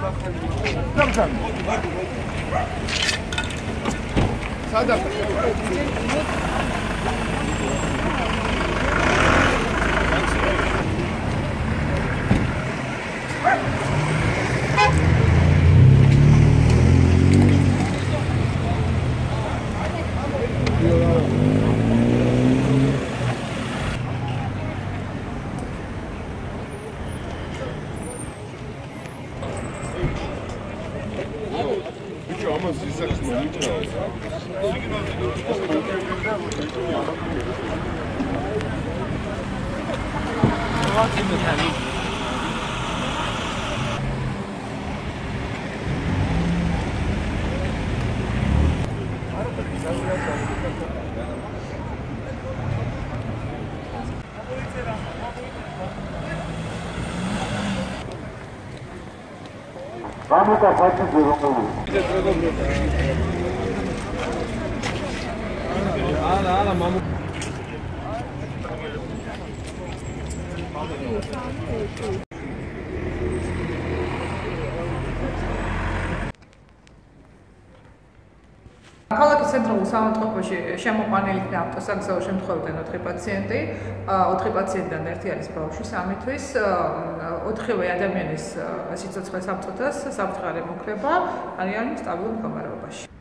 ქალაქის ცენტრალურ საავადმყოფოში შემოყვანილი იქნა ავტოსაგზაო შემთხვევიდან 4 პაციენტი. 4 პაციენტიდან ერთი არის ბავშვი 3 თვის. 4-ვე ადამიანის სიცოცხლე სამწუთას საფრთხე არ ემუქრება, არიან სტაბილურ მდგომარეობაში.